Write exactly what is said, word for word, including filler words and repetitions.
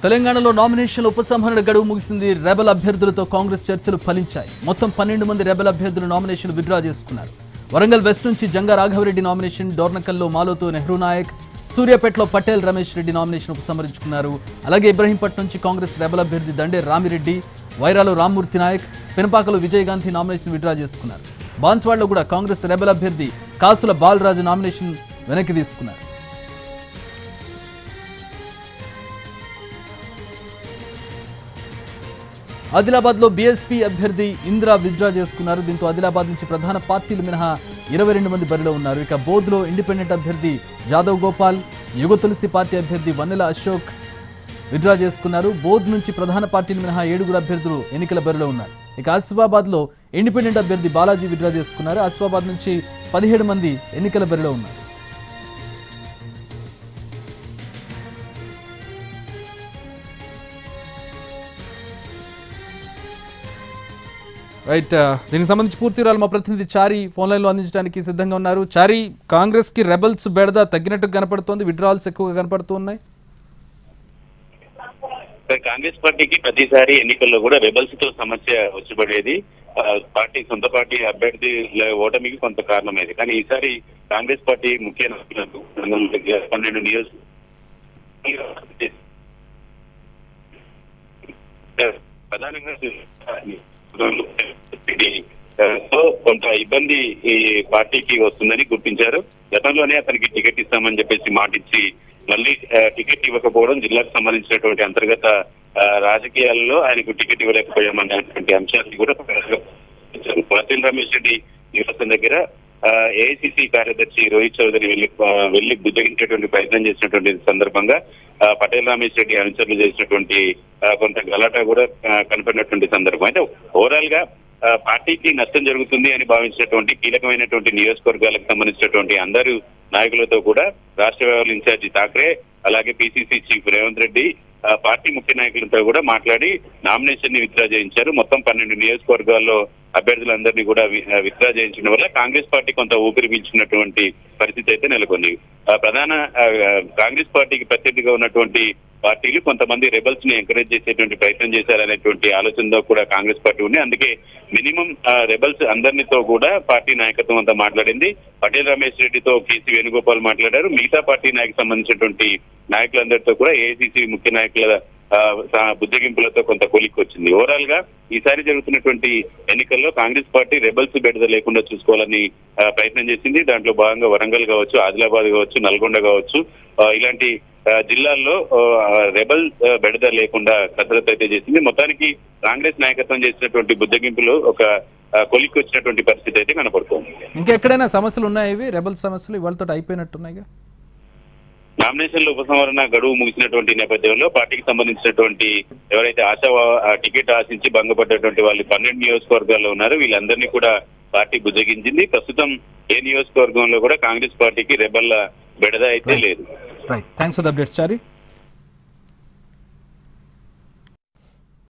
తెలంగాణలో నామినేషన్ల ఉపసంహరణ గడువు ముగిసింది. రెబల్ అభ్యర్థులతో కాంగ్రెస్ చర్చలు ఫలించాయి. మొత్తం పన్నెండు మంది రెబల్ అభ్యర్థులు నామినేషన్ విత్డ్రా చేసుకున్నారు. వరంగల్ వెస్ట్ నుంచి జంగా రాఘవరెడ్డి నామినేషన్, డోర్నకల్లో మాలోతో నెహ్రూ నాయక్, సూర్యాపేటలో పటేల్ రమేష్ రెడ్డి నామినేషన్ ఉపసంహరించుకున్నారు. అలాగే ఇబ్రహీంపట్నం నుంచి కాంగ్రెస్ రెబల్ అభ్యర్థి దండే రామిరెడ్డి, వైరాలో రామ్మూర్తి నాయక్, పెనపాకలో విజయగాంధీ నామినేషన్ విత్డ్రా చేసుకున్నారు. బాన్స్వాడలో కూడా కాంగ్రెస్ రెబల్ అభ్యర్థి కాసుల బాలరాజు నామినేషన్ వెనక్కి తీసుకున్నారు. ఆదిలాబాద్ లో బీఎస్పీ అభ్యర్థి ఇందిరా విత్డ్రా చేసుకున్నారు. దీంతో ఆదిలాబాద్ నుంచి ప్రధాన పార్టీలు మినహా ఇరవై రెండు మంది బరిలో ఉన్నారు. ఇక బోధ్ లో ఇండిపెండెంట్ అభ్యర్థి జాదవ్ గోపాల్, యుగ తులసి పార్టీ అభ్యర్థి వన్నెల అశోక్ విత్డ్రా చేసుకున్నారు. బోధ్ నుంచి ప్రధాన పార్టీలు మినహా ఏడుగురు అభ్యర్థులు ఎన్నికల బరిలో ఉన్నారు. ఇక ఆసిఫాబాద్ లో ఇండిపెండెంట్ అభ్యర్థి బాలాజీ విత్డ్రా చేసుకున్నారు. ఆసిఫాబాద్ నుంచి పదిహేడు మంది ఎన్నికల బరిలో ఉన్నారు. రైట్, దీనికి సంబంధించి పూర్తి వివరాలు మా ప్రతినిధి చారి ఫోన్ లైన్ లో అందించడానికి సిద్ధంగా ఉన్నారు. చారి, కాంగ్రెస్ కి రెబల్స్ బెడద తగ్గినట్టు కనపడుతోంది, విత్డ్రాల్స్ ఎక్కువగా కనపడుతున్నాయి. కాంగ్రెస్ పార్టీకి ప్రతిసారి ఎన్నికల్లో కూడా రెబల్స్ తో సమస్య వచ్చిపడేది. పార్టీ సొంత పార్టీ అభ్యర్థి ఓటమికి కొంత కారణమైంది. కానీ ఈసారి కాంగ్రెస్ పార్టీ ముఖ్య నాయకులకు పన్నెండు నియోజక ప్రధానంగా కొంత ఇబ్బంది ఈ పార్టీకి వస్తుందని గుర్తించారు. గతంలోనే అతనికి టికెట్ ఇస్తామని చెప్పేసి మాటిచ్చి మళ్ళీ టికెట్ ఇవ్వకపోవడం, జిల్లాకు సంబంధించినటువంటి అంతర్గత రాజకీయాల్లో ఆయనకు టికెట్ ఇవ్వలేకపోయామనేటువంటి అంశాన్ని కూడా పటేల్ రమేష్ రెడ్డి నివాసం దగ్గర ఏఐసిసి కార్యదర్శి రోహిత్ చౌదరి వెళ్లి వెళ్లి బుజ్జగించేటువంటి ప్రయత్నం చేసినటువంటి సందర్భంగా పటేల్ రమేష్ రెడ్డి అనుచరులు చేసినటువంటి కొంత గలాటా కూడా కనపడినటువంటి సందర్భం. అయితే ఓవరాల్ గా పార్టీకి నష్టం జరుగుతుంది అని భావించినటువంటి కీలకమైనటువంటి నియోజకవర్గాలకు సంబంధించినటువంటి అందరూ నాయకులతో కూడా రాష్ట్ర వ్యవహారాల ఇన్ఛార్జి ఠాక్రే, అలాగే PCC chief Revanth Reddy party ముఖ్య నాయకులతో కూడా మాట్లాడి నామినేషన్ ని విత్డ్రా చేయించారు. మొత్తం పన్నెండు నియోజకవర్గాల్లో అభ్యర్థులందరినీ కూడా విత్డ్రా చేయించడం వల్ల కాంగ్రెస్ పార్టీ కొంత ఊపిరి పీల్చినటువంటి పరిస్థితి అయితే నెలకొంది. ప్రధాన కాంగ్రెస్ పార్టీకి ప్రత్యర్థిగా ఉన్నటువంటి పార్టీలు కొంతమంది రెబల్స్ ని ఎంకరేజ్ చేసేటువంటి ప్రయత్నం చేశారనేటువంటి ఆలోచనతో కూడా కాంగ్రెస్ పార్టీ ఉంది. అందుకే మినిమం రెబల్స్ అందరితో కూడా పార్టీ నాయకత్వం అంతా మాట్లాడింది. పటేల్ రమేష్ రెడ్డితో కేసీ వేణుగోపాల్ మాట్లాడారు. మిగతా పార్టీ నాయకు సంబంధించినటువంటి నాయకులందరితో కూడా ఏఐసిసి ముఖ్య నాయకుల బుజ్జగింపులతో కొంత కొలిక్కి వచ్చింది. ఓవరాల్ గా ఈసారి జరుగుతున్నటువంటి ఎన్నికల్లో కాంగ్రెస్ పార్టీ రెబల్స్ బెడద లేకుండా చూసుకోవాలని ప్రయత్నం చేసింది. దాంట్లో భాగంగా వరంగల్ కావచ్చు, ఆదిలాబాద్ కావచ్చు, నల్గొండ కావచ్చు, ఇలాంటి జిల్లాల్లో రెబల్ బెడద లేకుండా కసరత్తు అయితే చేసింది. మొత్తానికి కాంగ్రెస్ నాయకత్వం చేసినటువంటి బుజ్జగింపులు ఒక కొలిక్కి వచ్చినటువంటి పరిస్థితి అయితే కనపడుతోంది. ఇంకెక్కడైనా సమస్యలు ఉన్నాయి? ఇవి రెబల్ సమస్యలు ఇవాళతో అయిపోయినట్టున్నాయిగా. నామినేషన్ల ఉపసంహరణ గడువు ముగిసినటువంటి నేపథ్యంలో పార్టీకి సంబంధించినటువంటి ఎవరైతే ఆశ టికెట్ ఆశించి భంగపడ్డటువంటి వాళ్ళు పన్నెండు నియోజకవర్గాల్లో ఉన్నారు. వీళ్ళందరినీ కూడా పార్టీ బుజ్జగించింది. ప్రస్తుతం ఏ నియోజకవర్గంలో కూడా కాంగ్రెస్ పార్టీకి రెబల్ల బెడద అయితే లేదు. Right, thanks for the updates Chari.